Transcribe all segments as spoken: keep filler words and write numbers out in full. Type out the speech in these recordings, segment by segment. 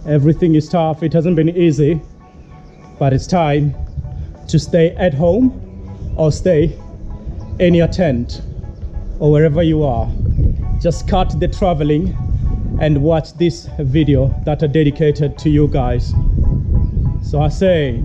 Everything is tough. It hasn't been easy, but it's time to stay at home or stay in your tent or wherever you are. Just cut the traveling and watch this video that are dedicated to you guys. So I say,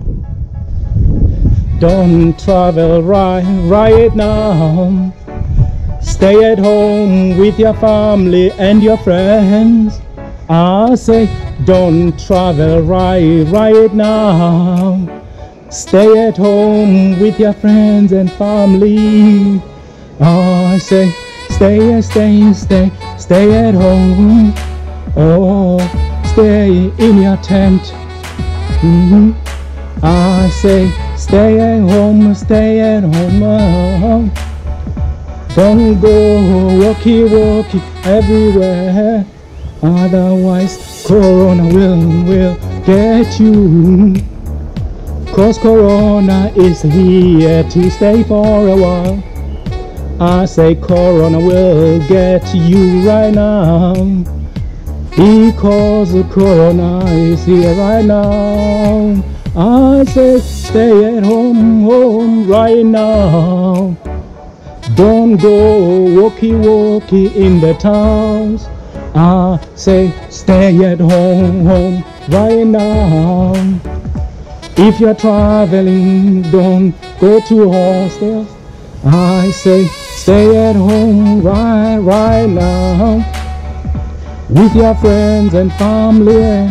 don't travel right, right now. Stay at home with your family and your friends. I say, don't travel right, right now. Stay at home with your friends and family. I say, stay, stay, stay, stay at home. Oh, stay in your tent. Mm-hmm. I say, stay at home, stay at home. Oh, don't go walkie walkie everywhere, otherwise Corona will, will get you. Cause Corona is here to stay for a while. I say Corona will get you right now, because Corona is here right now. I say stay at home, home right now. Don't go walkie walkie in the towns. I say stay at home, home right now. If you're traveling, don't go to hostels. I say stay at home right, right now with your friends and family.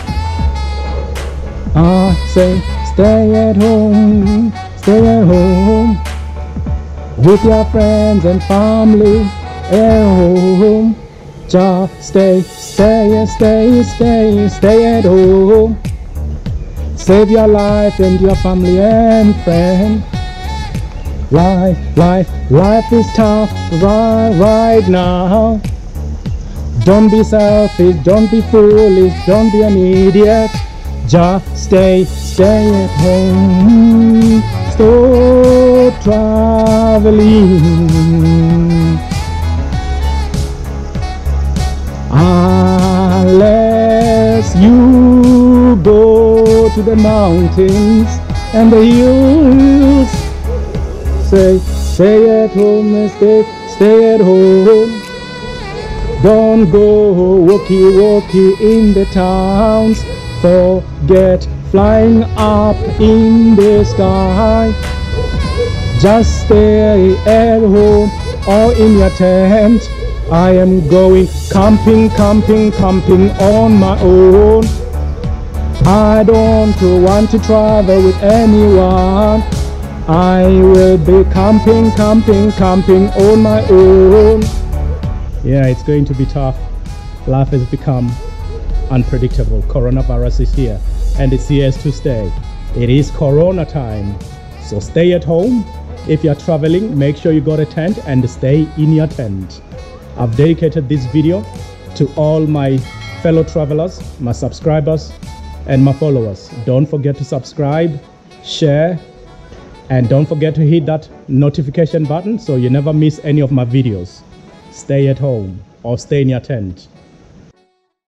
I say stay at home, stay at home with your friends and family at home. Just stay, stay, stay, stay, stay at home. Save your life and your family and friends. Life, life, life is tough right, right now. Don't be selfish, don't be foolish, don't be an idiot. Just stay, stay at home. Stop traveling. Unless you go to the mountains and the hills. Stay, stay at home and stay, stay at home. Don't go walkie walkie in the towns. Forget flying up in the sky. Just stay at home or in your tent. I am going camping, camping, camping on my own. I don't want to travel with anyone. I will be camping, camping, camping on my own. Yeah, it's going to be tough. Life has become unpredictable. Coronavirus is here and it's here to stay. It is Corona time. So stay at home. If you're traveling, make sure you got a tent and stay in your tent. I've dedicated this video to all my fellow travelers, my subscribers and my followers. Don't forget to subscribe, share, and don't forget to hit that notification button so you never miss any of my videos. Stay at home or stay in your tent.